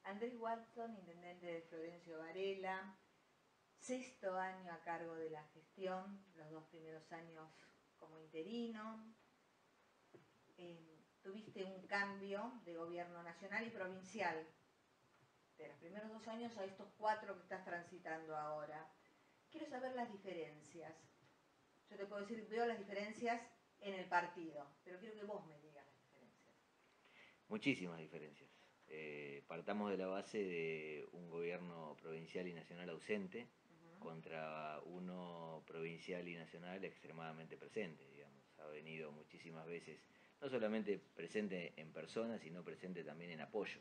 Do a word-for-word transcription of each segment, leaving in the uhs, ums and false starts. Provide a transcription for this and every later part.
Andrés Watson, intendente de Florencio Varela, sexto año a cargo de la gestión, los dos primeros años como interino. Eh, tuviste un cambio de gobierno nacional y provincial, de los primeros dos años a estos cuatro que estás transitando ahora. Quiero saber las diferencias. Yo te puedo decir, veo las diferencias en el partido, pero quiero que vos me digas las diferencias. Muchísimas diferencias. Eh, partamos de la base de un gobierno provincial y nacional ausente uh-huh. contra uno provincial y nacional extremadamente presente, digamos. Ha venido muchísimas veces, no solamente presente en persona, sino presente también en apoyo.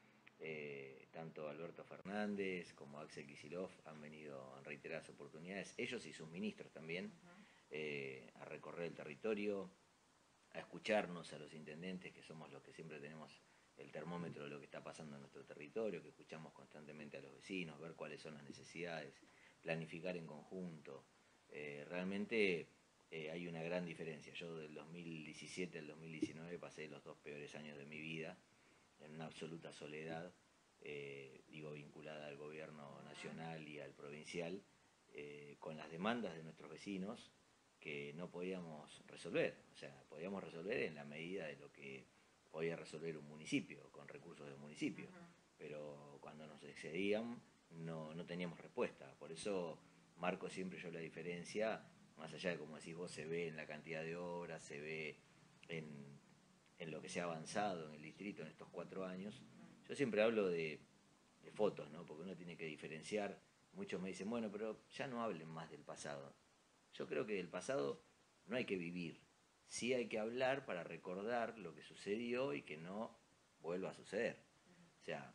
Eh, tanto Alberto Fernández como Axel Kicillof han venido en reiteradas oportunidades, ellos y sus ministros también, uh-huh. eh, a recorrer el territorio, a escucharnos a los intendentes, que somos los que siempre tenemos el termómetro de lo que está pasando en nuestro territorio, que escuchamos constantemente a los vecinos, ver cuáles son las necesidades, planificar en conjunto. Eh, realmente eh, hay una gran diferencia. Yo del dos mil diecisiete al dos mil diecinueve pasé los dos peores años de mi vida en una absoluta soledad, eh, digo, vinculada al gobierno nacional y al provincial, eh, con las demandas de nuestros vecinos que no podíamos resolver. O sea, podíamos resolver en la medida de lo que podía resolver un municipio, con recursos del municipio. Uh-huh. Pero cuando nos excedían, no, no teníamos respuesta. Por eso marco siempre yo la diferencia, más allá de, como decís vos, se ve en la cantidad de obras, se ve en, en lo que se ha avanzado en el distrito en estos cuatro años. Yo siempre hablo de, de fotos, ¿no? Porque uno tiene que diferenciar. Muchos me dicen, bueno, pero ya no hablen más del pasado. Yo creo que del pasado no hay que vivir, sí hay que hablar para recordar lo que sucedió y que no vuelva a suceder. O sea,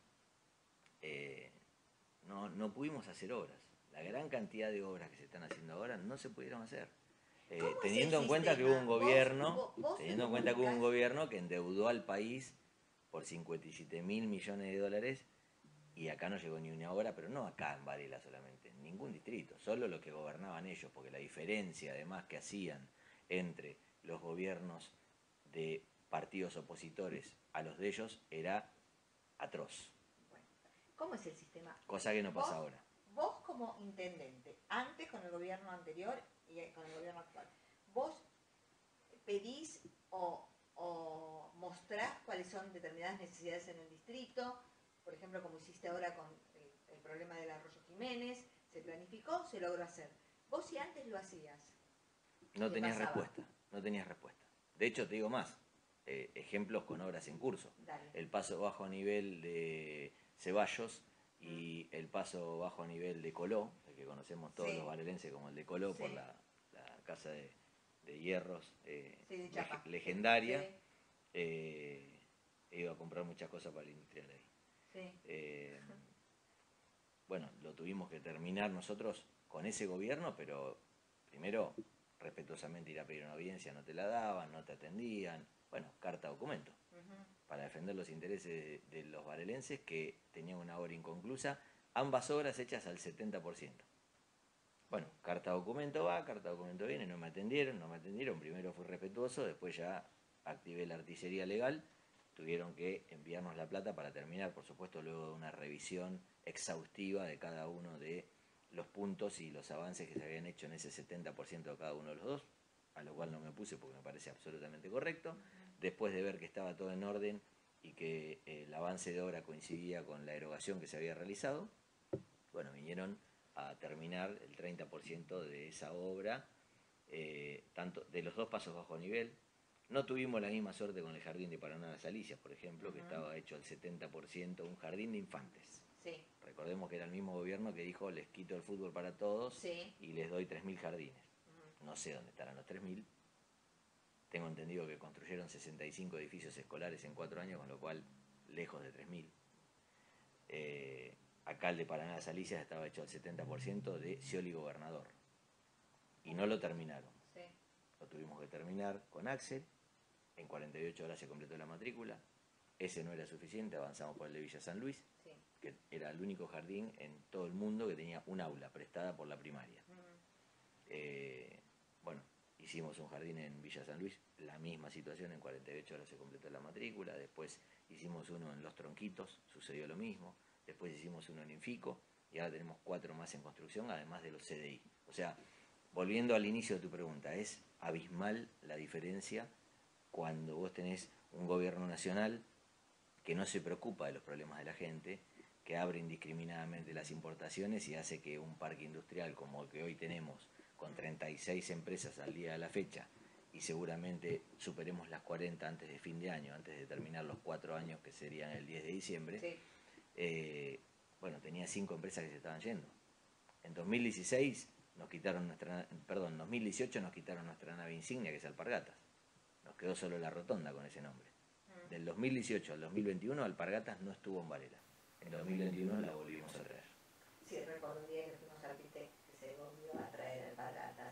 eh, no, no pudimos hacer obras. La gran cantidad de obras que se están haciendo ahora no se pudieron hacer. Eh, teniendo en cuenta que hubo un gobierno, ¿Vos, vos teniendo en cuenta que hubo un gobierno que endeudó al país por cincuenta y siete mil millones de dólares. Y acá no llegó ni una obra, pero no acá en Varela solamente, en ningún distrito, solo los que gobernaban ellos, porque la diferencia además que hacían entre los gobiernos de partidos opositores a los de ellos era atroz. Bueno, ¿cómo es el sistema? Cosa que no vos, pasa ahora. Vos como intendente, antes con el gobierno anterior y con el gobierno actual, ¿vos pedís o, o mostrás cuáles son determinadas necesidades en el distrito? Por ejemplo, como hiciste ahora con el, el problema del Arroyo Jiménez, se planificó, se logró hacer. Vos si antes lo hacías, no tenías pasaba? respuesta, no tenías respuesta. De hecho, te digo más, eh, ejemplos con obras en curso. Dale. El paso bajo a nivel de Ceballos y mm. el paso bajo a nivel de Coló, el que conocemos todos sí. los varelenses como el de Coló sí. por la, la casa de, de hierros eh, sí, de leg legendaria. Sí. Eh, he ido a comprar muchas cosas para el industrial ahí. Sí. Eh, bueno, lo tuvimos que terminar nosotros con ese gobierno, pero primero respetuosamente ir a pedir una audiencia, no te la daban, no te atendían, bueno, carta documento, uh-huh. para defender los intereses de, de los varelenses que tenían una obra inconclusa, ambas obras hechas al setenta por ciento. Bueno, carta documento va, carta documento viene, no me atendieron, no me atendieron, primero fui respetuoso, después ya activé la artillería legal, tuvieron que enviarnos la plata para terminar, por supuesto, luego de una revisión exhaustiva de cada uno de los puntos y los avances que se habían hecho en ese setenta por ciento de cada uno de los dos, a lo cual no me puse porque me parece absolutamente correcto. Después de ver que estaba todo en orden y que el avance de obra coincidía con la erogación que se había realizado, bueno, vinieron a terminar el treinta por ciento de esa obra, eh, tanto de los dos pasos bajo nivel. No tuvimos la misma suerte con el jardín de Paraná Las Alicias, por ejemplo, uh-huh. que estaba hecho al setenta por ciento, un jardín de infantes. Sí. Recordemos que era el mismo gobierno que dijo, les quito el fútbol para todos sí. y les doy tres mil jardines. Uh-huh. No sé dónde estarán los tres mil. Tengo entendido que construyeron sesenta y cinco edificios escolares en cuatro años, con lo cual, lejos de tres mil. Eh, acá el de Paraná Las Alicias estaba hecho al setenta por ciento de Scioli gobernador. Y no lo terminaron. Sí. Lo tuvimos que terminar con Axel. En cuarenta y ocho horas se completó la matrícula. Ese no era suficiente, avanzamos por el de Villa San Luis, sí. que era el único jardín en todo el mundo que tenía un aula prestada por la primaria. Uh-huh. eh, bueno, hicimos un jardín en Villa San Luis, la misma situación, en cuarenta y ocho horas se completó la matrícula. Después hicimos uno en Los Tronquitos, sucedió lo mismo. Después hicimos uno en Infico y ahora tenemos cuatro más en construcción, además de los C D I. O sea, volviendo al inicio de tu pregunta, es abismal la diferencia cuando vos tenés un gobierno nacional que no se preocupa de los problemas de la gente, que abre indiscriminadamente las importaciones y hace que un parque industrial como el que hoy tenemos, con treinta y seis empresas al día de la fecha, y seguramente superemos las cuarenta antes de fin de año, antes de terminar los cuatro años que serían el diez de diciembre, sí. eh, bueno, tenía cinco empresas que se estaban yendo. En dos mil dieciséis nos quitaron nuestra, perdón, en dos mil dieciocho nos quitaron nuestra nave insignia, que es Alpargatas. Nos quedó solo la rotonda con ese nombre. Mm. Del dos mil dieciocho al dos mil veintiuno Alpargatas no estuvo en Varela. En dos mil veintiuno la volvimos a traer. Sí, recuerdo un día que fuimos al Pitec, que se volvió a traer Alpargatas.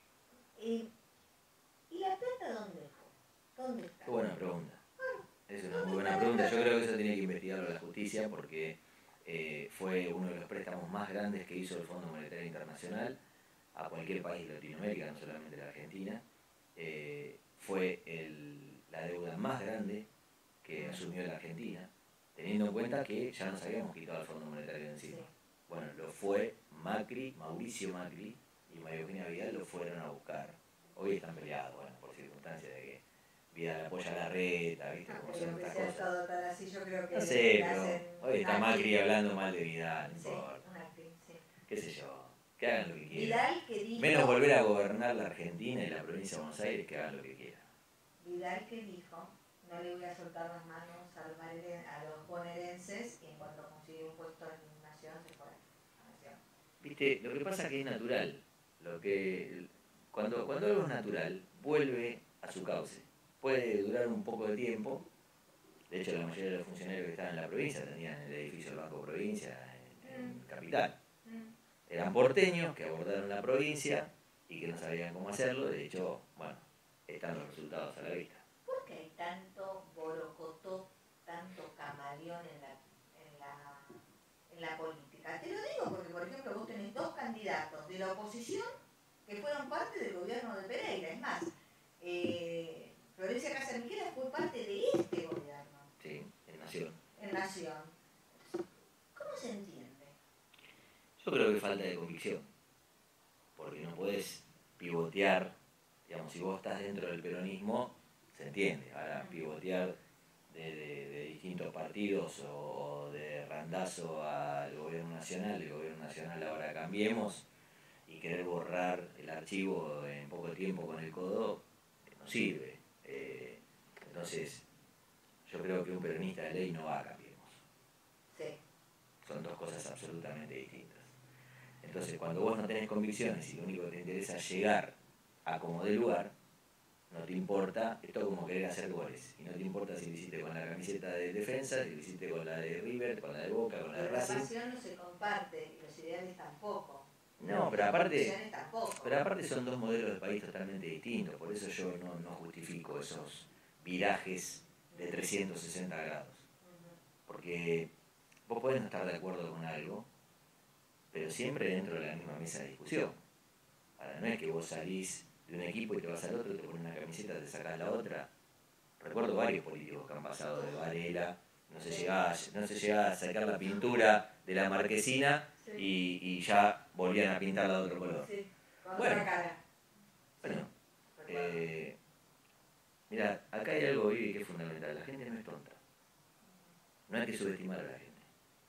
¿Y, ¿Y la plata dónde fue? ¿Dónde está? Qué buena pregunta. Es una muy buena pregunta. Yo creo que eso tiene que investigarlo la justicia porque eh, fue uno de los préstamos más grandes que hizo el Fondo Monetario Internacional a cualquier país de Latinoamérica, no solamente la Argentina. Eh, fue el, la deuda más grande que asumió la Argentina, teniendo en cuenta que ya nos habíamos quitado el Fondo Monetario de encima. Bueno, lo fue Macri, Mauricio Macri y María Eugenia Vidal lo fueron a buscar. Hoy están peleados, bueno, por circunstancias de que Vidal apoya la reta, ¿viste? Como son estas cosas. Todo tan así, yo creo que no sé, pero hoy está Macri hablando mal de Vidal, no sí, importa. Macri, sí. Qué sé yo, que hagan lo que quieran. Vidal que dijo, menos volver a gobernar la Argentina y la provincia de Buenos Aires, que hagan lo que quieran. Vidal que dijo, no le voy a soltar las manos a los, a los bonaerenses, y en cuanto consiguió un puesto en Nación se fue a Nación. Viste, lo que pasa es que es natural. Lo que, cuando, cuando algo es natural, vuelve a su cauce. Puede durar un poco de tiempo. De hecho, la mayoría de los funcionarios que estaban en la provincia tenían el edificio del Banco Provincia en, en Capital. Eran porteños que abordaron la provincia y que no sabían cómo hacerlo. De hecho, bueno, están los resultados a la vista. ¿Por qué hay tanto borocotó, tanto camaleón en la, en, la, en la política? Te lo digo porque, por ejemplo, vos tenés dos candidatos de la oposición que fueron parte del gobierno de Pereira. Es más, eh, Florencia Casamitjana fue parte de este gobierno. Sí, en Nación. En Nación. ¿Cómo se entiende? Yo creo que falta de convicción. Porque no podés pivotear. Digamos, si vos estás dentro del peronismo, se entiende. Ahora, pivotear de, de, de distintos partidos o de randazo al gobierno nacional, el gobierno nacional ahora cambiemos, y querer borrar el archivo en poco tiempo con el codo, eh, no sirve. Eh, entonces, yo creo que un peronista de ley no va a Cambiemos. Sí. Son dos cosas absolutamente distintas. Entonces, cuando vos no tenés convicciones y lo único que te interesa es llegar a como de lugar, no te importa, esto es como querer hacer goles, y no te importa si lo hiciste con la camiseta de Defensa, si lo hiciste con la de River, con la de Boca, con la de Racing. La pasión no se comparte, y los ideales tampoco. No, pero aparte, pero aparte son dos modelos de país totalmente distintos, por eso yo no, no justifico esos virajes de trescientos sesenta grados. Porque vos podés no estar de acuerdo con algo, pero siempre dentro de la misma mesa de discusión. Ahora, no es que vos salís de un equipo y te vas al otro, te pones una camiseta, te sacás la otra. Recuerdo varios políticos que han pasado de Varela, no se llegaba, no se llegaba a sacar la pintura de la marquesina y, y ya volvían a pintarla de otro color. Sí, con bueno, otra cara. Bueno, eh, mira, acá hay algo, Vivi, que es fundamental. La gente no es tonta. No hay que subestimar a la gente.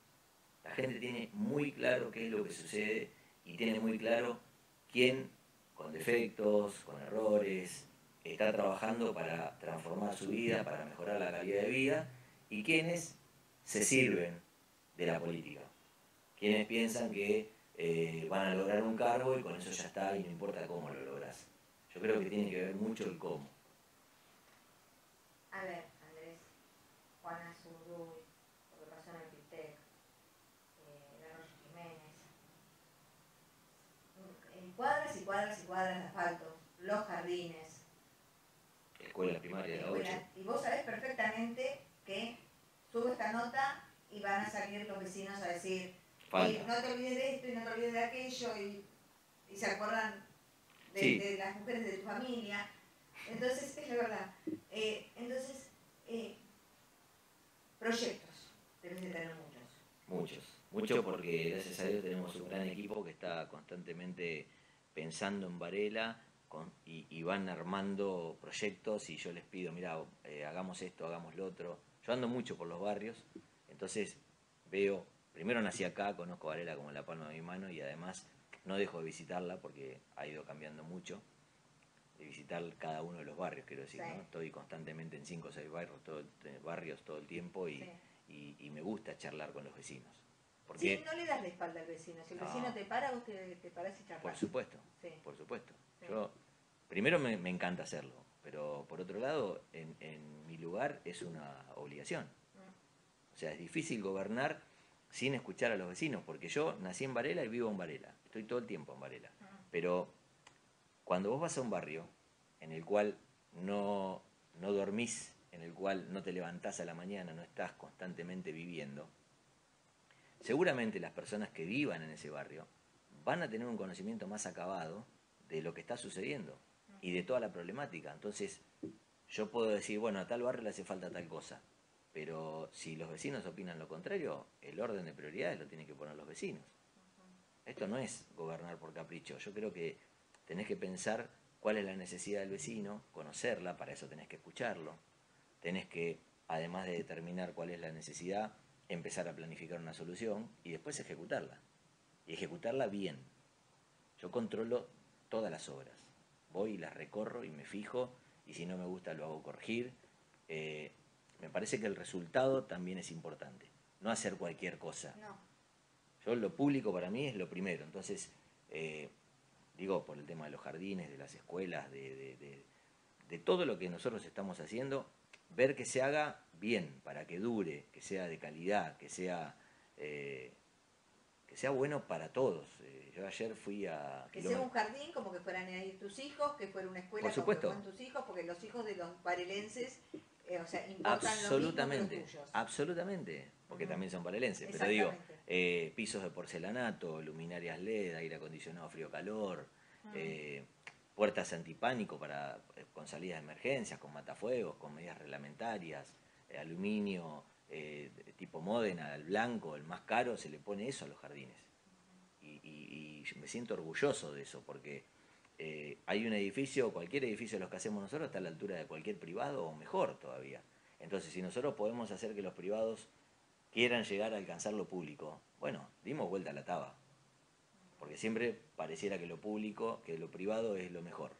La gente tiene muy claro qué es lo que sucede y tiene muy claro quién, con defectos, con errores, está trabajando para transformar su vida, para mejorar la calidad de vida, y quiénes se sirven de la política. Quienes piensan que eh, van a lograr un cargo y con eso ya está y no importa cómo lo logras. Yo creo que tiene que ver mucho el cómo. A ver, Andrés, Juana Zurduy, lo que pasó en el Pitec, eh, la Rosa Jiménez, en cuadras y cuadras y cuadras de asfalto, los jardines. Escuela primaria de la ocho. Y vos sabés perfectamente que subo esta nota y van a salir los vecinos a decir, y no te olvides de esto y no te olvides de aquello, y, y se acuerdan de, sí. de las mujeres de tu familia. Entonces, es la verdad. Eh, entonces, eh, proyectos, debes de tener muchos. Muchos, muchos porque gracias a Dios tenemos un gran equipo que está constantemente pensando en Varela con, y, y van armando proyectos y yo les pido, mira, eh, hagamos esto, hagamos lo otro. Yo ando mucho por los barrios, entonces veo, primero nací acá, conozco Varela como la palma de mi mano y además no dejo de visitarla porque ha ido cambiando mucho, de visitar cada uno de los barrios, quiero decir, Sí. ¿no? Estoy constantemente en cinco o seis barrios todo, barrios todo el tiempo y... Sí. Y, y me gusta charlar con los vecinos. Porque, sí, no le das la espalda al vecino. Si el no, vecino te para, vos te, te parás y charlas. Por supuesto, sí. por supuesto. Sí. Yo, primero me, me encanta hacerlo, pero por otro lado, en, en mi lugar es una obligación. Mm. O sea, es difícil gobernar sin escuchar a los vecinos, porque yo nací en Varela y vivo en Varela. Estoy todo el tiempo en Varela. Mm. Pero cuando vos vas a un barrio en el cual no, no dormís, en el cual no te levantás a la mañana, no estás constantemente viviendo, seguramente las personas que vivan en ese barrio van a tener un conocimiento más acabado de lo que está sucediendo y de toda la problemática. Entonces, yo puedo decir, bueno, a tal barrio le hace falta tal cosa, pero si los vecinos opinan lo contrario, el orden de prioridades lo tienen que poner los vecinos. Esto no es gobernar por capricho. Yo creo que tenés que pensar cuál es la necesidad del vecino, conocerla, para eso tenés que escucharlo. Tenés que, además de determinar cuál es la necesidad, empezar a planificar una solución y después ejecutarla. Y ejecutarla bien. Yo controlo todas las obras. Voy y las recorro y me fijo, y si no me gusta lo hago corregir. Eh, me parece que el resultado también es importante. No hacer cualquier cosa. No. Yo, lo público para mí es lo primero. Entonces, eh, digo, por el tema de los jardines, de las escuelas, de, de, de, de todo lo que nosotros estamos haciendo, ver que se haga bien, para que dure, que sea de calidad, que sea, eh, que sea bueno para todos. Eh, yo ayer fui a... Que sea un jardín como que fueran ahí tus hijos, que fuera una escuela como que fueran tus hijos, porque los hijos de los varelenses, eh, o sea, importan lo mismo que los tuyos. Absolutamente, porque uh-huh. también son varelenses, pero digo, eh, pisos de porcelanato, luminarias L E D, aire acondicionado frío-calor, uh-huh. eh, puertas antipánico para, con salidas de emergencias, con matafuegos, con medidas reglamentarias, eh, aluminio eh, tipo Módena, el blanco, el más caro, se le pone eso a los jardines. Y, y, y me siento orgulloso de eso, porque eh, hay un edificio, cualquier edificio de los que hacemos nosotros está a la altura de cualquier privado o mejor todavía. Entonces, si nosotros podemos hacer que los privados quieran llegar a alcanzar lo público, bueno, dimos vuelta a la taba. Porque siempre pareciera que lo público, que lo privado es lo mejor.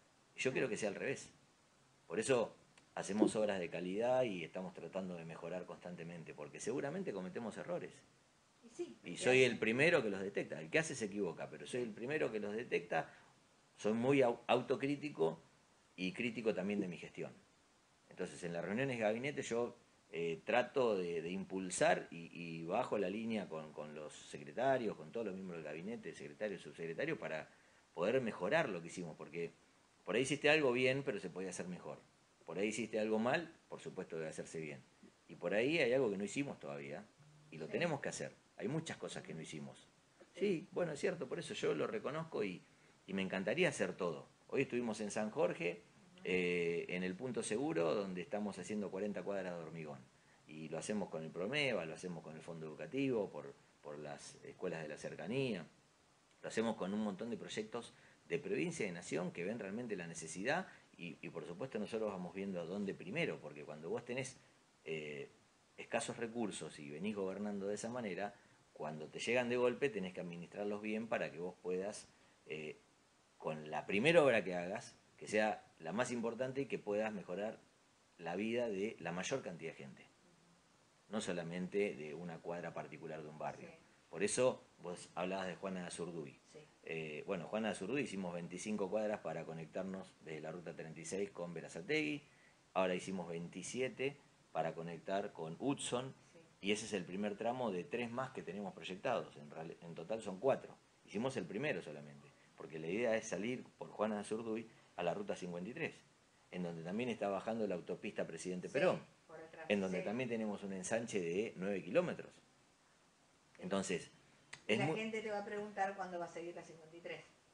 Yo quiero que sea al revés. Por eso hacemos obras de calidad y estamos tratando de mejorar constantemente, porque seguramente cometemos errores. Sí, y soy el primero que los detecta. El que hace se equivoca, pero soy el primero que los detecta. Soy muy autocrítico y crítico también de mi gestión. Entonces, en las reuniones de gabinete yo eh, trato de, de impulsar y, y bajo la línea con, con los secretarios, con todos los miembros del gabinete, secretarios, subsecretarios, para poder mejorar lo que hicimos, porque por ahí hiciste algo bien, pero se podía hacer mejor. Por ahí hiciste algo mal, por supuesto debe hacerse bien. Y por ahí hay algo que no hicimos todavía, y lo sí. tenemos que hacer. Hay muchas cosas que no hicimos. Sí, bueno, es cierto, por eso yo lo reconozco y, y me encantaría hacer todo. Hoy estuvimos en San Jorge, eh, en el punto seguro, donde estamos haciendo cuarenta cuadras de hormigón. Y lo hacemos con el Promeva, lo hacemos con el Fondo Educativo, por, por las escuelas de la cercanía. Lo hacemos con un montón de proyectos de provincia y de nación que ven realmente la necesidad y, y por supuesto nosotros vamos viendo a dónde primero, porque cuando vos tenés eh, escasos recursos y venís gobernando de esa manera, cuando te llegan de golpe tenés que administrarlos bien para que vos puedas, eh, con la primera obra que hagas, que sea la más importante y que puedas mejorar la vida de la mayor cantidad de gente, no solamente de una cuadra particular de un barrio. Sí. Por eso vos hablabas de Juana de Azurduy. Sí. Eh, bueno, Juana de Azurduy hicimos veinticinco cuadras para conectarnos de la ruta treinta y seis con Berazategui, ahora hicimos veintisiete para conectar con Hudson, sí. y ese es el primer tramo de tres más que tenemos proyectados, en, real, en total son cuatro. Hicimos el primero solamente, porque la idea es salir por Juana de Azurduy a la ruta cincuenta y tres, en donde también está bajando la autopista Presidente sí, Perón, atrás, en donde sí. también tenemos un ensanche de nueve kilómetros. Entonces, es la muy... gente te va a preguntar cuándo va a seguir la cincuenta y tres.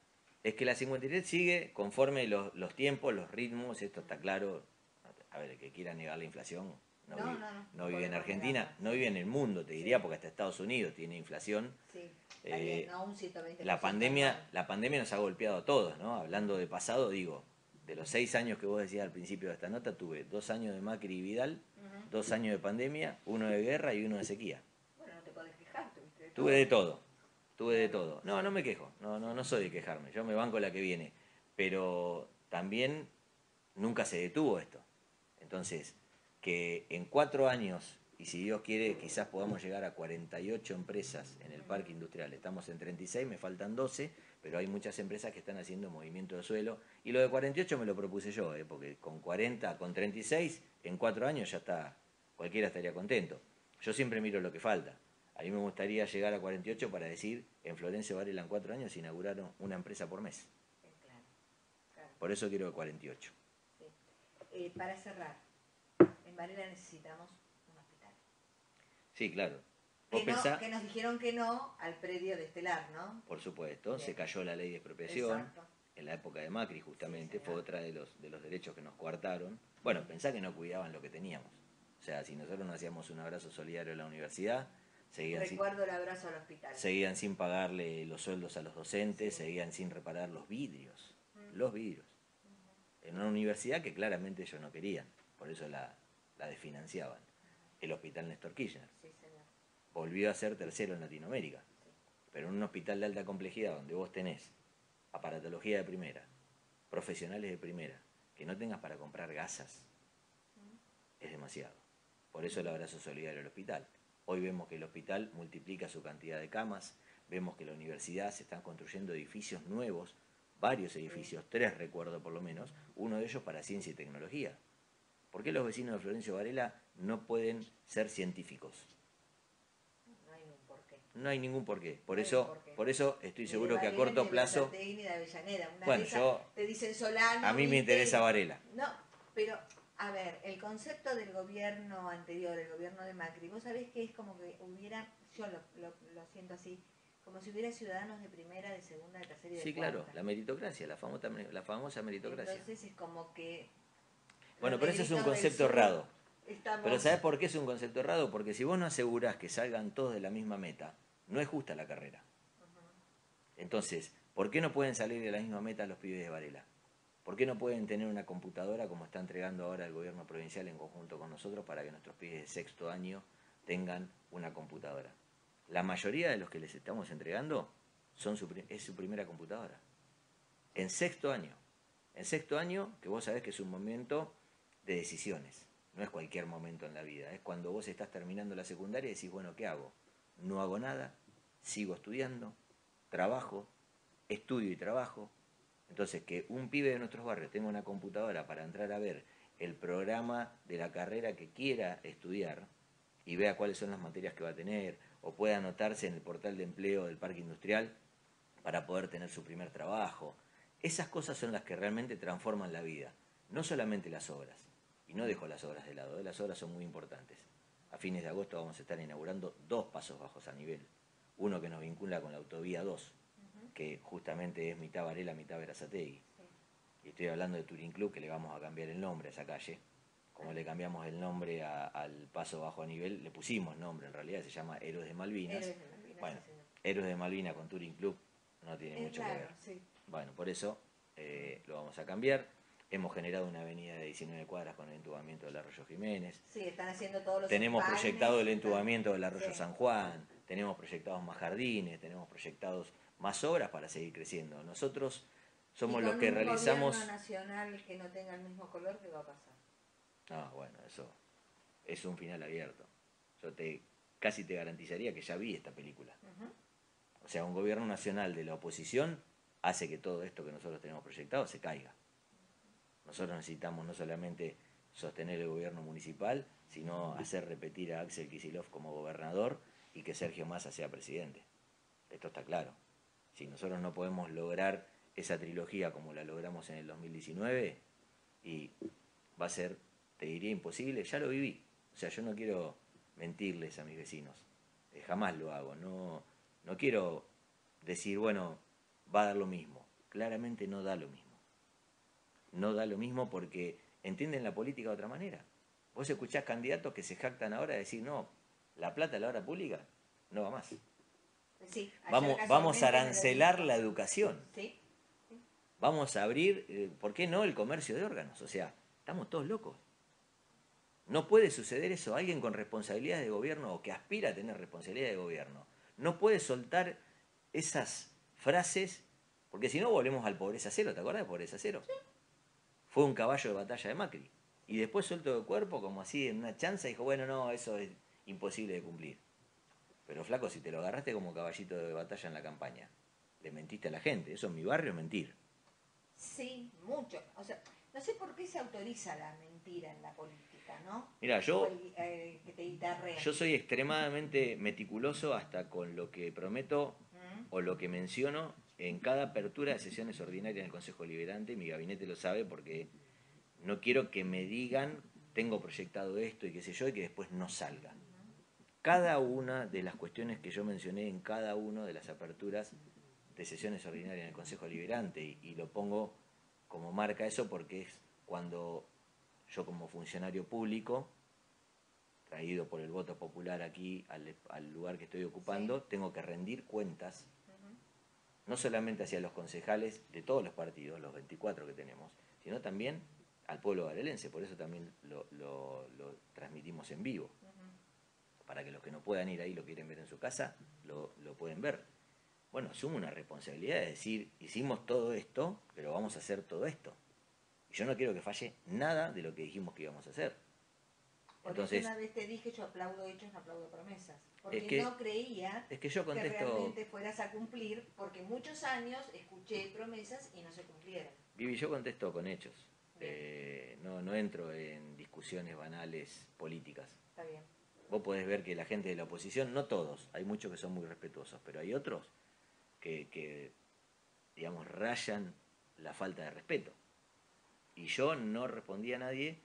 Es que la cincuenta y tres sigue conforme los, los tiempos, los ritmos, esto está claro. A ver, el que quiera negar la inflación no, No, vive, no, no, no vive en podemos Argentina, negarla. no vive en el mundo, te diría, Sí. porque hasta Estados Unidos tiene inflación. Sí, Eh, también, no un ciento veinte por ciento la pandemia, anual. la pandemia nos ha golpeado a todos, ¿no? Hablando de pasado, digo, de los seis años que vos decías al principio de esta nota, tuve dos años de Macri y Vidal, Ujú. dos años de pandemia, uno de guerra y uno de sequía. Bueno, no te podés quejar, tuviste de todo. Tuve de todo, tuve de Claro, todo. No, sí. no me quejo, no, no, no soy de quejarme, yo me banco la que viene. Pero también nunca se detuvo esto. Entonces, que en cuatro años, y si Dios quiere, quizás podamos llegar a cuarenta y ocho empresas en el parque industrial. Estamos en treinta y seis, me faltan doce, pero hay muchas empresas que están haciendo movimiento de suelo. Y lo de cuarenta y ocho me lo propuse yo, ¿eh? Porque con cuarenta, con treinta y seis, en cuatro años ya está, cualquiera estaría contento. Yo siempre miro lo que falta. A mí me gustaría llegar a cuarenta y ocho para decir, en Florencio Varela en cuatro años inauguraron una empresa por mes. Claro, claro. Por eso quiero cuarenta y ocho. Sí. Eh, para cerrar, en Varela necesitamos un hospital. Sí, claro. ¿Vos Que, no, pensá? que nos dijeron que no al predio de Estelar, ¿no? Por supuesto, Bien. se cayó la ley de expropiación. Exacto. En la época de Macri, justamente, Sí, fue señor. otra de los, de los derechos que nos coartaron. Bueno, pensá que no cuidaban lo que teníamos. O sea, si nosotros no hacíamos un abrazo solidario a la universidad, seguían sin, Recuerdo el abrazo al hospital. seguían sin pagarle los sueldos a los docentes, seguían sin reparar los vidrios. Mm. Los vidrios. En una universidad que claramente ellos no querían. Por eso la, la desfinanciaban. El hospital Néstor Kirchner. Sí, señor. Volvió a ser tercero en Latinoamérica. Sí. Pero en un hospital de alta complejidad donde vos tenés aparatología de primera, profesionales de primera, que no tengas para comprar gasas, es demasiado. Por eso el abrazo solidario al hospital. Hoy vemos que el hospital multiplica su cantidad de camas, vemos que la universidad se están construyendo edificios nuevos, varios edificios, tres recuerdo por lo menos, uno de ellos para ciencia y tecnología. ¿Por qué los vecinos de Florencio Varela no pueden ser científicos? No hay un porqué. No hay ningún porqué. Por No hay eso, un porqué. por eso estoy Ni seguro de que a Varela, corto ni de plazo. Berazategui, ni de Avellaneda. Una Bueno, de esas yo. te dicen Solano. A mí me ¿viste? interesa Varela. No, pero, a ver, el concepto del gobierno anterior, el gobierno de Macri, vos sabés que es como que hubiera, yo lo, lo, lo siento así, como si hubiera ciudadanos de primera, de segunda, de tercera y de Sí, cuarta. claro, la meritocracia, la famosa, la famosa meritocracia. Entonces es como que... Bueno, los pero ese es un negritos del concepto sur errado. estamos- Pero ¿sabés por qué es un concepto errado? Porque si vos no asegurás que salgan todos de la misma meta, no es justa la carrera. Entonces, ¿por qué no pueden salir de la misma meta los pibes de Varela? ¿Por qué no pueden tener una computadora como está entregando ahora el gobierno provincial en conjunto con nosotros para que nuestros pibes de sexto año tengan una computadora? La mayoría de los que les estamos entregando son su, es su primera computadora. En sexto año. En sexto año, que vos sabés que es un momento de decisiones. No es cualquier momento en la vida. Es cuando vos estás terminando la secundaria y decís, bueno, ¿qué hago? No hago nada, sigo estudiando, trabajo, estudio y trabajo. Entonces, que un pibe de nuestros barrios tenga una computadora para entrar a ver el programa de la carrera que quiera estudiar y vea cuáles son las materias que va a tener, o pueda anotarse en el portal de empleo del parque industrial para poder tener su primer trabajo. Esas cosas son las que realmente transforman la vida, no solamente las obras. Y no dejo las obras de lado, ¿eh? Las obras son muy importantes. A fines de agosto vamos a estar inaugurando dos pasos bajos a nivel. Uno que nos vincula con la autovía dos, que justamente es mitad Varela, mitad Berazategui. Sí. Y estoy hablando de Turín Club, que le vamos a cambiar el nombre a esa calle. Como le cambiamos el nombre a, al paso bajo a nivel, le pusimos nombre, en realidad se llama Héroes de Malvinas. Héroes de Malvinas, bueno, sí, señor. Héroes de Malvinas con Turín Club no tiene Eh, mucho claro, que ver. sí. Bueno, por eso eh, lo vamos a cambiar. Hemos generado una avenida de diecinueve cuadras con el entubamiento del Arroyo Jiménez. Sí, están haciendo todos los Tenemos empalmes, proyectado el están- entubamiento del Arroyo sí. San Juan, tenemos proyectados más jardines, tenemos proyectados más obras para seguir creciendo. Nosotros somos Y los con que un realizamos... gobierno nacional que no tenga el mismo color, ¿qué va a pasar? No, bueno, eso es un final abierto. Yo te casi te garantizaría que ya vi esta película. Ujú. O sea, un gobierno nacional de la oposición hace que todo esto que nosotros tenemos proyectado se caiga. Nosotros necesitamos no solamente sostener el gobierno municipal, sino hacer repetir a Axel Kicillof como gobernador y que Sergio Massa sea presidente. Esto está claro. Si nosotros no podemos lograr esa trilogía como la logramos en el dos mil diecinueve, y va a ser, te diría, imposible, ya lo viví. O sea, yo no quiero mentirles a mis vecinos. Jamás lo hago. No, no quiero decir, bueno, va a dar lo mismo. claramente no da lo mismo. No da lo mismo porque entienden la política de otra manera. Vos escuchás candidatos que se jactan ahora de decir, no, la plata de la obra pública no va más. Sí, vamos, vamos a arancelar la educación. ¿Sí? ¿Sí? Vamos a abrir, eh, ¿por qué no?, el comercio de órganos. O sea, estamos todos locos. No puede suceder eso. Alguien con responsabilidades de gobierno o que aspira a tener responsabilidad de gobierno no puede soltar esas frases, porque si no volvemos al pobreza cero. ¿Te acuerdas de pobreza cero? Sí. Fue un caballo de batalla de Macri. Y después suelto de cuerpo, como así en una chanza, dijo, bueno, no, eso es imposible de cumplir. Pero flaco, si te lo agarraste como caballito de batalla en la campaña, le mentiste a la gente. Eso en mi barrio es mentir. Sí, mucho. O sea, no sé por qué se autoriza la mentira en la política, ¿no? Mira, yo, el, eh, que te guitarrea. yo soy extremadamente meticuloso hasta con lo que prometo ¿Mm? o lo que menciono en cada apertura de sesiones ordinarias en el Consejo Deliberante, y mi gabinete lo sabe, porque no quiero que me digan, tengo proyectado esto y qué sé yo, y que después no salga. Cada una de las cuestiones que yo mencioné en cada una de las aperturas de sesiones ordinarias en el Consejo Deliberante, y, y lo pongo como marca eso porque es cuando yo, como funcionario público, traído por el voto popular aquí al, al lugar que estoy ocupando, sí, tengo que rendir cuentas, uh-huh, no solamente hacia los concejales de todos los partidos, los veinticuatro que tenemos, sino también al pueblo varelense. Por eso también lo, lo, lo transmitimos en vivo, uh-huh, para que los que no puedan ir ahí, lo quieren ver en su casa, lo, lo pueden ver. Bueno, asumo una responsabilidad de decir, hicimos todo esto, pero vamos a hacer todo esto. Y yo no quiero que falle nada de lo que dijimos que íbamos a hacer. Por Entonces, eso una vez te dije, yo aplaudo hechos, no aplaudo promesas. Porque es que, no creía es que, yo contesto, que realmente fueras a cumplir, porque muchos años escuché promesas y no se cumplieron. Vivi, yo contesto con hechos. Eh, no, no entro en discusiones banales políticas. Está bien. Vos podés ver que la gente de la oposición, no todos, hay muchos que son muy respetuosos, pero hay otros que, que digamos, rayan la falta de respeto. Y yo no respondí a nadie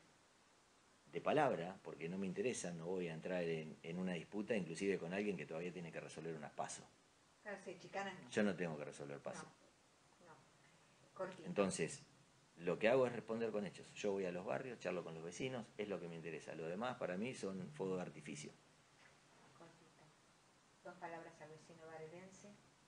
de palabra, porque no me interesa, no voy a entrar en, en una disputa, inclusive con alguien que todavía tiene que resolver unas pasos. Claro, sí, chicanas no. Yo no tengo que resolver pasos. No, no. Cortito. Entonces, lo que hago es responder con hechos. Yo voy a los barrios, charlo con los vecinos, es lo que me interesa. Lo demás para mí son fuegos de artificio. Cortito. Dos palabras al vecino varelense.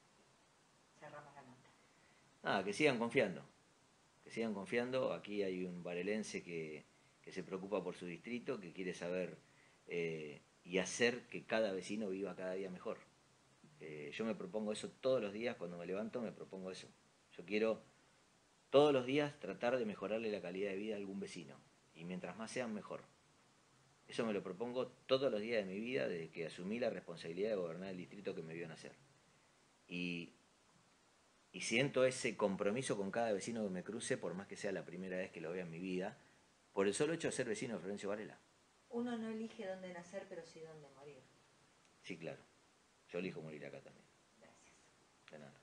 Cerramos la nota. Nada, que sigan confiando. Que sigan confiando. Aquí hay un varelense que, que se preocupa por su distrito, que quiere saber eh, y hacer que cada vecino viva cada día mejor. Eh, yo me propongo eso todos los días. Cuando me levanto me propongo eso. Yo quiero todos los días tratar de mejorarle la calidad de vida a algún vecino. Y mientras más sean, mejor. Eso me lo propongo todos los días de mi vida desde que asumí la responsabilidad de gobernar el distrito que me vio nacer. Y, y siento ese compromiso con cada vecino que me cruce, por más que sea la primera vez que lo vea en mi vida, por el solo hecho de ser vecino de Florencio Varela. Uno no elige dónde nacer, pero sí dónde morir. Sí, claro. Yo elijo morir acá también. Gracias. De nada.